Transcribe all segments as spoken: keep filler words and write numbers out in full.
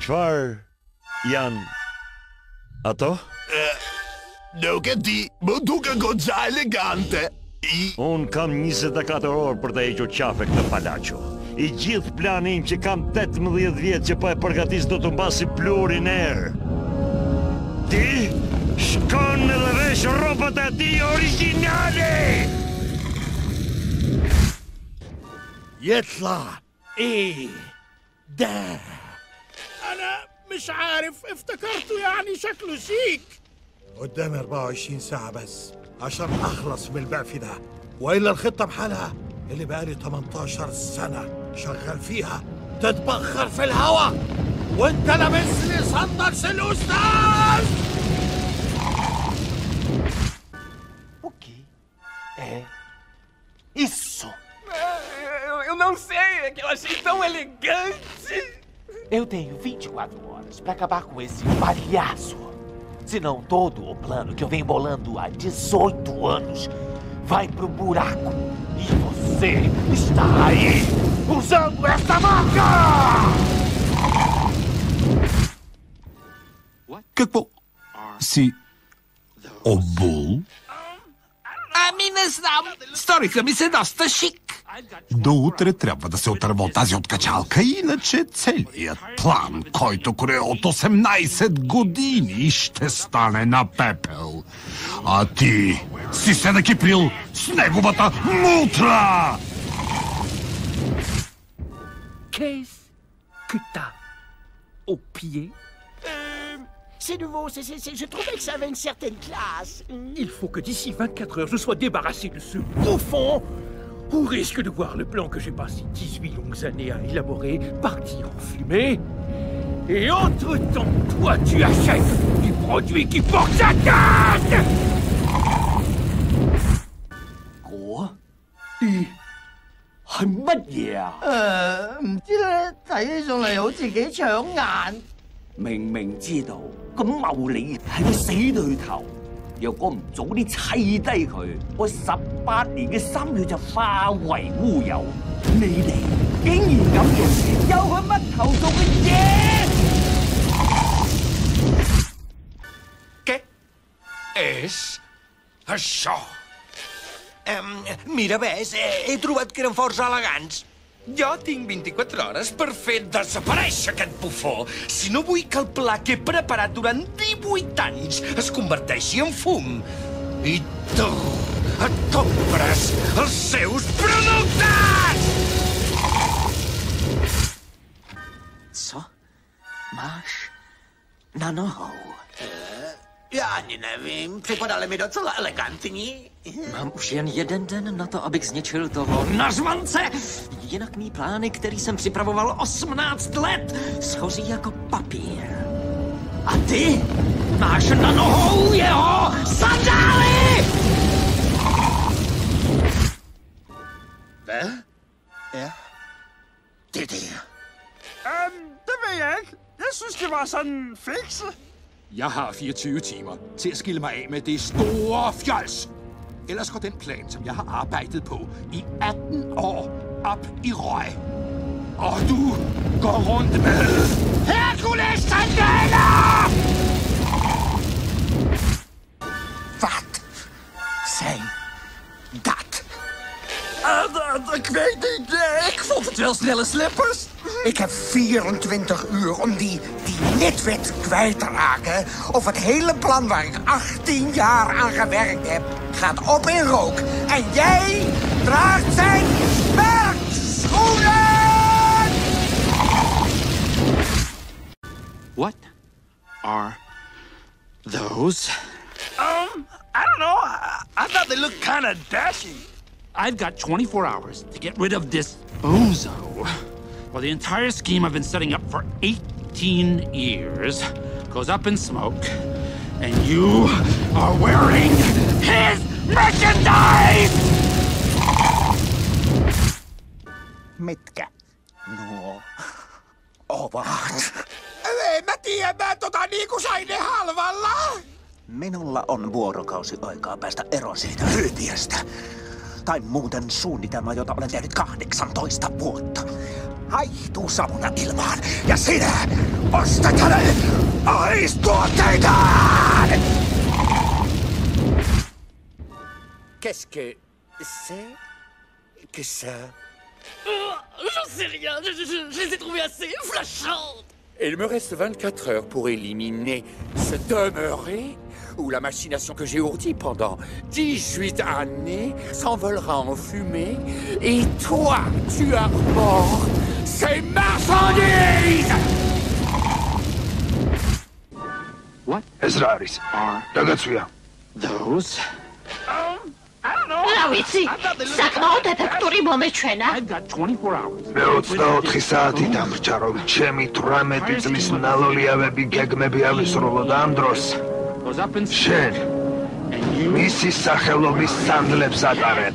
Çfarë janë ato? Nuk e di, më duke goxha elegante. I... Unë kam njëzet e katër orë për të hequr qafe këtë palacio. I gjithë planin që kam tetëmbëdhjetë vjetë që po e përgatis do të mbasi plurin erë. Ti shkon edhe vesh robat e ti originali! يطلع ايه ده؟ انا مش عارف، افتكرته يعني شكله شيك. قدامي أربعة وعشرين ساعة بس عشان اخلص من البعف ده، والا الخطة بحالها اللي بقالي تمنتاشر سنة شغال فيها تتبخر في الهوا وانت لابس لي صندل الاستاذ. اوكي é isso? Eu não sei, é que eu achei tão elegante. Eu tenho vinte e quatro horas pra acabar com esse palhaço. Senão todo o plano que eu venho bolando há dezoito anos vai pro buraco. E você está aí usando essa marca! Que po... Si... O bull? Ами не знам. Сториха ми се доста шик. До утре трябва да се отърва от тази откачалка, иначе целият план, който крие от осемнайсет години, ще стане на пепел. А ти си се накиприл с неговата мутра! Qu'est-ce que t'as au pied? C'est nouveau, c'est, c'est, c'est, je trouvais que ça avait une certaine classe. Il faut que d'ici vingt-quatre heures, je sois débarrassé de ce bouffon, au risque de voir le plan que j'ai passé dix-huit longues années à élaborer partir en fumée. Et entre-temps, toi, tu achètes du produit qui porte sa tête! Ủa? Đi? Hình乜嘢啊？ 誒，唔知咧，睇起上嚟好似幾搶眼。 明明知道咁謀你係個死對頭，若果唔早啲砌低佢，我十八年嘅心血就化為烏有。你哋竟然咁嘅有佢乜頭做嘅嘢 ？¿Qué és això? Um, mira, ves, he, he trobat que eren força elegants. Jo tinc vint-i-quatre hores per fer desaparèixer aquest bufó. Si no vull que el pla que he preparat durant divuit anys es converteixi en fum. I tu et compres els seus productes! Co? Máš na nohou? Já ani nevím, připadali mi docela elegantní. Mám už jen jeden den na to, abych zničil toho nařvance. Jinak mý plány, který jsem připravoval osmnáct let, schoří jako papír. A ty máš na nohou jeho sandály! Hvad? Ja. Det der. Um, det ved jeg ikke. Jeg synes, det var sådan fikse. Jeg har fireogtyve timer til at skille mig af med det store fjols. Ellers går den plan, som jeg har arbejdet på i atten år, op i røg. Og du går rundt med Hercules sandaler! Wat? Zijn dat? Uh, ik weet niet, ik vond het wel snelle slippers. Ik heb vierentwintig uur om die, die nitwit kwijt te raken. Of het hele plan waar ik achttien jaar aan gewerkt heb, gaat op in rook. En jij draagt zijn werkschoenen! What are those? Um, I don't know. I, I thought they looked kind of dashing. I've got twenty-four hours to get rid of this bozo. Well, the entire scheme I've been setting up for eighteen years goes up in smoke, and you are wearing his merchandise! Mitkä nuo ovat? En mä tiedä, mä tota niinku sain ne halvalla. Minulla on vuorokausi aikaa päästä eroon siitä hyytiöstä. Tai muuten suunnitelma, jota olen tehnyt kahdeksantoista vuotta. Haihtuu savuna ilmaan, ja sinä Ostatale! Aristotéles! Qu'est-ce que c'est que ça? Oh, j'en sais rien, je, je, je, je les ai trouvées assez flashantes. Il me reste vingt-quatre heures pour éliminer ce demeuré où la machination que j'ai ourdie pendant dix-huit années s'envolera en fumée et toi, tu arbores ces marchandises! What? Ezraris. Ragazzuia. Those? Um, I don't know. Malaveci, საკმაოდ ეფექტური მომეჩვენა. I've got twenty-four hours. მე ოცდაოთხი საათი დამრჩა, რომ ჩემი თვრამეტი წლის ნალოლიავები გეგმები ავისრულო და ამ დროს შენ მისი სახელობის სანდლებს ატარებ.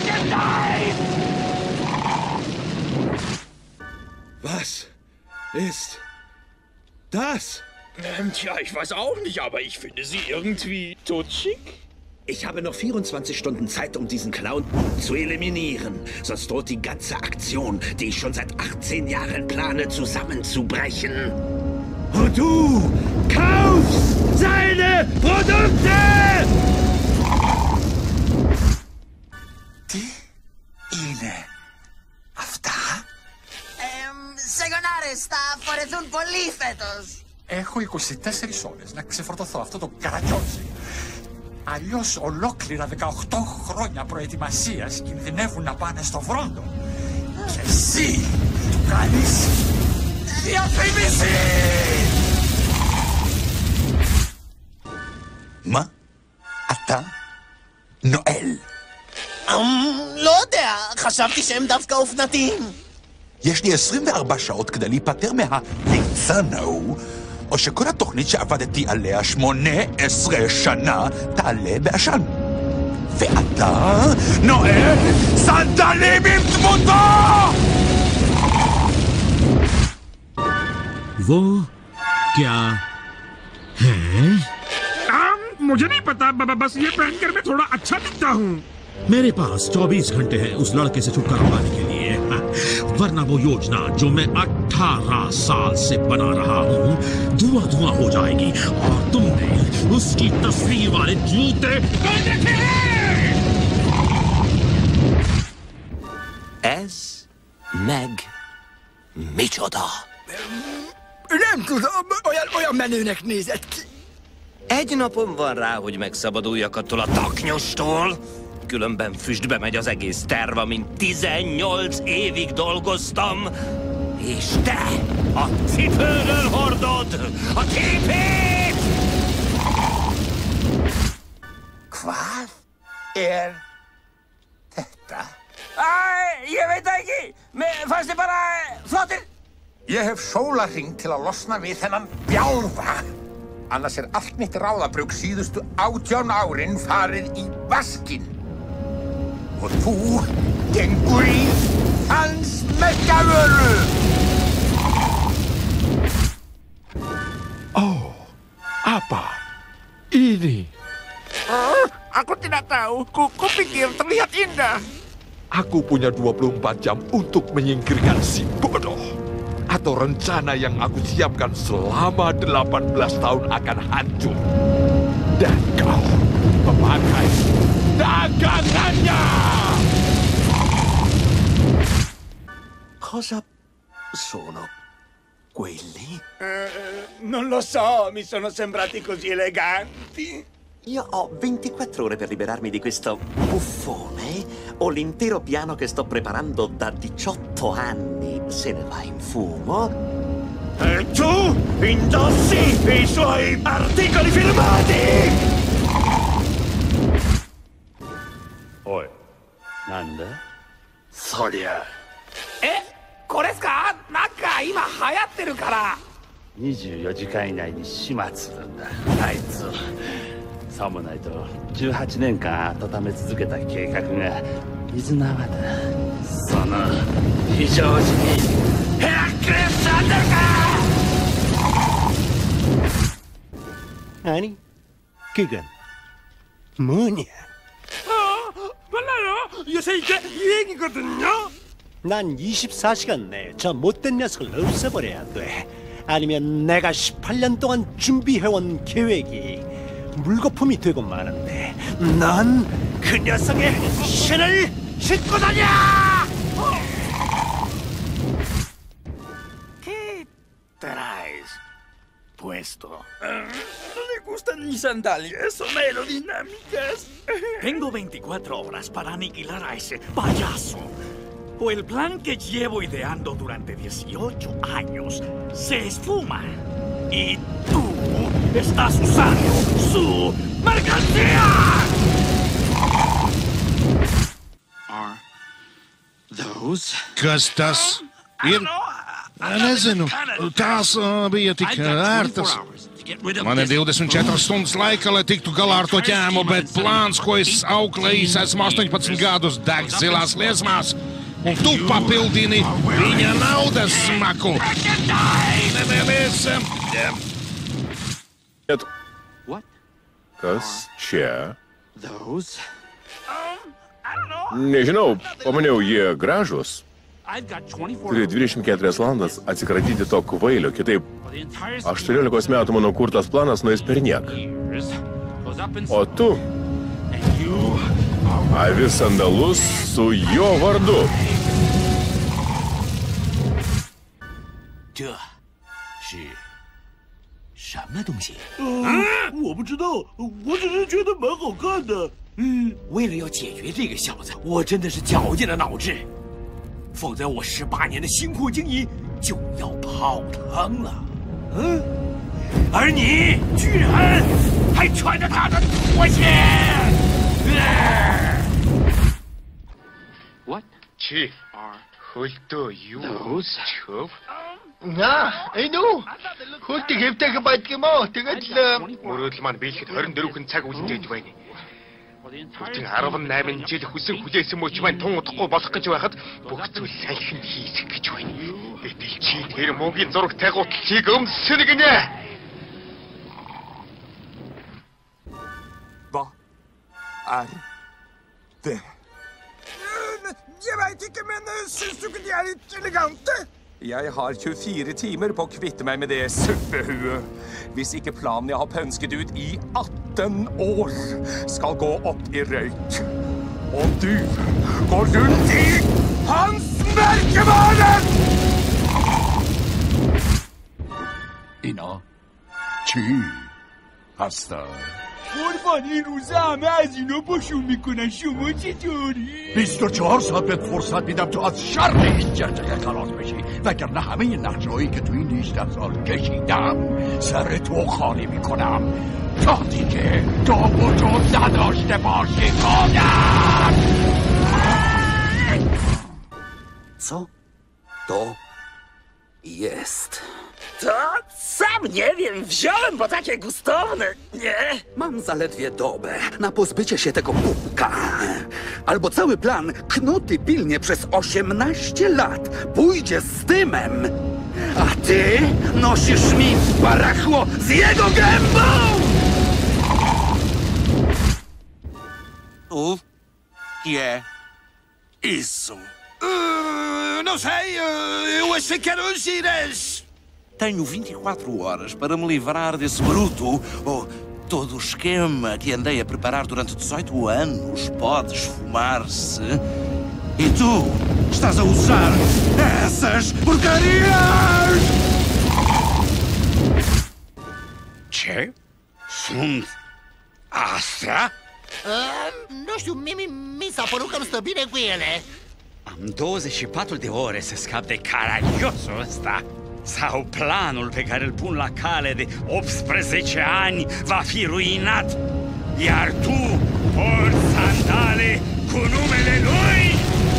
Was ist das? Ähm, tja, ich weiß auch nicht, aber ich finde sie irgendwie totschick. Ich habe noch vierundzwanzig Stunden Zeit, um diesen Clown zu eliminieren. Sonst droht die ganze Aktion, die ich schon seit achtzehn Jahren plane, zusammenzubrechen. Und du kaufst seine Produkte! Τι είναι αυτά? Εμ, σεγονάρες θα φορεθούν πολύ φέτος. Έχω είκοσι τέσσερις ώρες να ξεφορτωθώ αυτό το καραγκιόζι. Αλλιώς ολόκληρα δεκαοκτώ χρόνια προετοιμασίας κινδυνεύουν να πάνε στο βρόντο. Και εσύ του κάνεις διαφήμιση! Μα, αυτά, נואל. לא יודע, חשבתי שהם דווקא אופנתיים. יש לי עשרים וארבע שעות כדי להיפטר מהליצן ההוא, או שכל התוכנית שעבדתי עליה שמונה עשרה שנה תעלה בעשן. ואתה נועל סנדלים עם דמותו! वो क्या है? मुझे नहीं पता, बस ये पहनकर मैं थोड़ा अच्छा दिखता हूँ। मेरे पास चौबीस घंटे हैं उस लड़के से छुटकारा पाने के लिए, वरना वो योजना जो मैं अठारह साल से बना रहा हूँ धुआं धुआं हो जाएगी और तुमने उसकी तस्वीर वाले जूते पहन रखे हैं। Ez meg micsoda? Nem tudom, olyan, olyan menőnek nézett ki. Egy napom van rá, hogy megszabaduljak attól a taknyostól. Különben füstbe megy az egész terv, amint tizennyolc évig dolgoztam. És te a cipőről hordod a képét! Hvað er þetta? Æ, ég veit það ekki. Mér fannst þið bara flottir. Ég hef sólarhring til að losna við þennan bjálfa. Annars er allt mitt ráðabrugg síðustu átján árin farið í vaskinn. Og þú gengur í hans meggavöru! Oh, apa ini? Oh, aku tidak tahu. Ku, ku pikir terlihat indah. Aku punya dua puluh empat jam untuk menyingkirkan si bodoh. Atau rencana yang aku siapkan selama delapan belas tahun akan hancur. Dan kau memakai dagangannya! Cosa sono quelli? Uh, non lo so, mi sono sembrati così eleganti. Io ho ventiquattro ore per liberarmi di questo buffone. Ho l'intero piano che sto preparando da diciotto anni. Se ne va in fumo. E tu indossi i suoi articoli firmati! Oi, nanda? Soria. Eh, これっすか？なんか今流行ってるから。 にじゅうよじかん以内に始末するんだ、あいつを。さもないとじゅうはちねんかん温め続けた計画が水の泡だ。その非常時にヘラクレスサンダルか！ 何？그건 뭐냐? 아, 몰라요. 요새 이게 유행이거든요. 난 이십사 시간 내에 저 못된 녀석을 없애버려야 돼. 아니면 내가 십팔 년 동안 준비해온 계획이 물거품이 되고 마는데 넌 그 녀석의 신을 싣고 다녀! ¿Qué traes puesto? No le gustan mis sandalias, son aerodinámicas. Tengo veinticuatro horas para aniquilar a ese payaso. O el plan que llevo ideando durante dieciocho años se esfuma. Y tú estás usando su mercancía. Are those? Kas tas ir? Nezinu, tās uh, bija tik ērtas. Man ir divdesmit četras stundas laika, lai tiktu galā ar to ķēmu, bet plāns, ko es auklējis, esmu astoņpadsmit gadus deg zilās liesmās, un tu papildini viņa naudas smaku. What? Kas čia? Those? Nežinau, pamaniau, jie gražus. Turi dvidešimt keturias valandas atsikratyti to kvailio, kitaip aštuoniolikos metų mano kurtas planas nueis per nieką. O tu avi sandalus su jo vardu. Ce是什么东西？ 我不知道，我只是觉得蛮好看的。 嗯，为了要解决这个小子，我真的是绞尽了脑汁，否则我十八年的辛苦经营就要泡汤了。嗯，而你居然还穿着他的拖鞋！ What? Chief, who do you those? Chief? Nga, I know. Who to give take a bite mo? Тэгээд л мөрөдөл маань биелэхэд двадцать четыре хүн цаг үлдээж байна. Бүтэн десваннайман жил хүсэн хүлээсэн мөч маань тун удахгүй болох гэж байхад бүх зүйл салхинд хийсэх гэж байна. Гэтэл чи тэр мөнгөний зурагтай гутлыг өмссөн гинэ. Hva er det? Jeg vet ikke, men syns du ikke de er litt elegante? Jeg har tjuefire timer på å kvitte meg med det suppehuet. Hvis ikke planen jeg har pønsket ut i atten år skal gå opp i røyk. Og du går rundt i hans merkevare! اینا چی هستن؟ قربان این روزه همه از اینا باشون میکنن شما چطوری؟ بیست و چهار ساعت بهت فرصت میدم تو از شر این جرجه خلاص بشی وگرنه همه این نقشه‌هایی که تو این هجده سال کشیدم سر تو خالی میکنم تا دیگه تو وجود نداشته باشی خودت. Co to jest? To sam nie wiem, wziąłem, bo takie gustowne, nie? Mam zaledwie dobę na pozbycie się tego pupka. Albo cały plan, knuty pilnie przez osiemnaście lat, pójdzie z dymem. A ty nosisz mi barachło z jego gębą! O, je, isso. Uh, não sei, uh, eu achei que eram giras. Tenho vinte e quatro horas para me livrar desse bruto. Oh, todo o esquema que andei a preparar durante dezoito anos pode esfumar-se. E tu estás a usar essas porcarias! Ce? Sunt astea? Uh, nu știu, mi, mi, mi s-a părut că îmi stă bine cu ele. Am douăzeci și patru de ore să scap de caragiosul ăsta. Sau planul pe care îl pun la cale de optsprezece ani va fi ruinat. Iar tu porți sandale cu numele lui?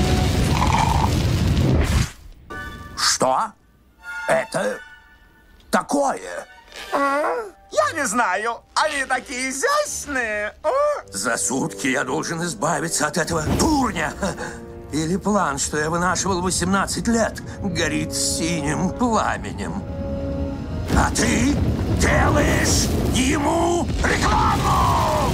Что? Это такое? Я не знаю. Они такие изящные. За сутки я должен избавиться от этого дурня. Или план, что я вынашивал восемнадцать лет, горит синим пламенем. А ты делаешь ему рекламу!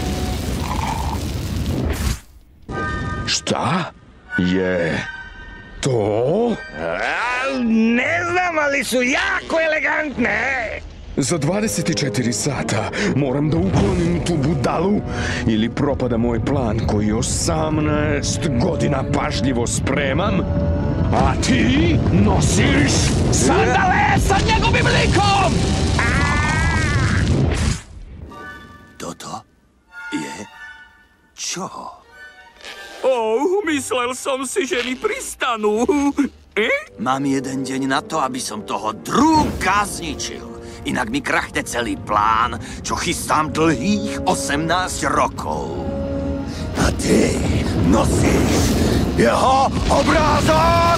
Что? Е... То? Ne znam, ali su jako elegantne. Za dvadeset četiri sata moram da uklonim tu budalu ili propada moj plan koji osamnaest godina pažljivo spremam, a ti nosiš sandale sa njegovim likom! Toto je čo? Oh, myslel som si, že mi pristanú. Eh? Mám jeden deň na to, aby som toho druga zničil. Inak mi krachne celý plán, čo chystám dlhých osemnásť rokov. A ty nosíš jeho obrázok!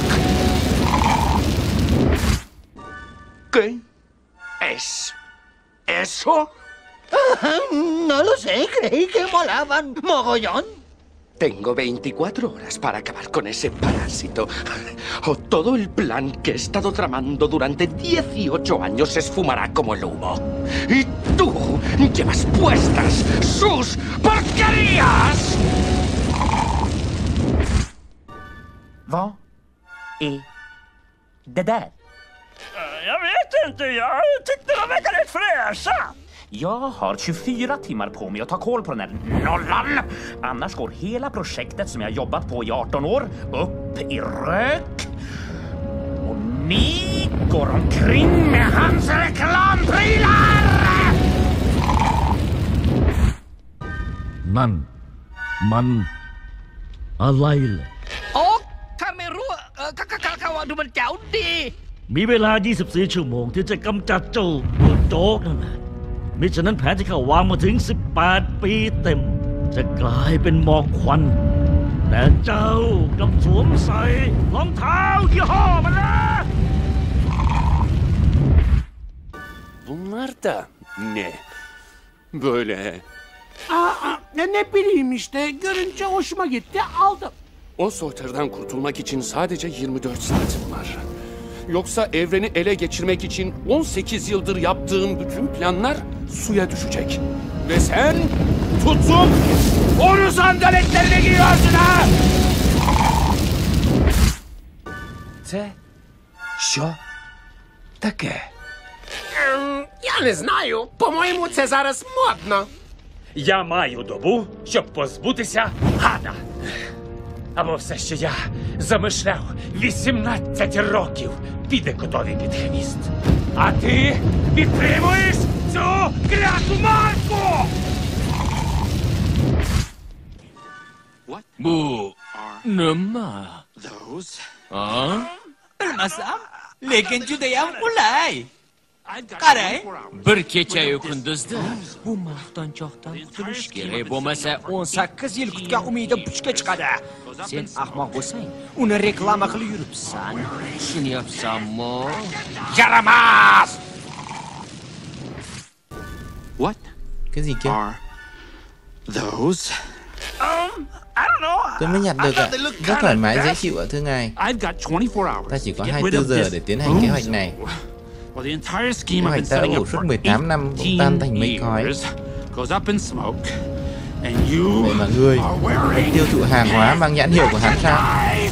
¿Qué es eso? No lo sé, creí que molaban mogollón. Tengo veinticuatro horas para acabar con ese parásito. O todo el plan que he estado tramando durante dieciocho años se esfumará como el humo. Y tú llevas puestas sus porquerías. Vad är det där? Jag vet inte, jag tyckte de verkade rätt fräscha. Jag har tjugofyra timmar på mig att ta koll på den här nollan. Annars går hela projektet som jag jobbat på i arton år upp i rök. Och ni går omkring med hans reklamprylar! Man, man, Alail. โอ้ข้าไม่รู้เออข้าข้าข้าข้าว่าดูมันเจ๋วดีมีเวลายี่สิบสี่ชั่วโมงที่จะกำจัดเจ้าหัวโจ๊กนั่นแหละมิฉะนั้นแผนที่เขาวางมาถึงสิบแปดปีเต็มจะกลายเป็นหมอกควันแต่เจ้ากลับสวมใส่รองเท้ายี่ห้อมันนะ Bunlar da ne? Böyle. Aa, ne bileyim işte, görünce hoşuma gitti, aldım. O soytarıdan kurtulmak için sadece yirmi dört saatim var. Yoksa evreni ele geçirmek için on sekiz yıldır yaptığım bütün planlar suya düşecek. Ve sen tutup onu sandaletlerine giyiyorsun ha! Це що таке? Ем, я не знаю. По-моєму, це зараз модно. Я маю добу, щоб позбутися гада. Або все, що я замишляв вісімнадцять років, піде котові під хвіст. А ти підтримуєш цю кляту марку! Bu nima? Those? Ha? Bilmasam, lekin judayam qulay. Qarang, bir kecha-yu kunduzda bu maqtanchoqdan qutulish kerak bo'lmasa o'n sakkiz yil kutgan umidim puchga chiqadi. Sen ahmoq bo'lsang, uni reklama qilib yuribsan. Tushunyapsanmi? Yaramas! What? Cái gì kia? Are those? Um, I don't know. Tôi mới nhặt được ạ. Rất thoải mái dễ chịu ạ thưa ngài. Ta chỉ có hai mươi tư giờ để tiến hành kế hoạch này. Kế hoạch ta đã ủ suốt mười tám năm bỗng tan thành mây khói. Vậy mà ngươi vẫn tiêu thụ hàng hóa mang nhãn hiệu của hắn sao?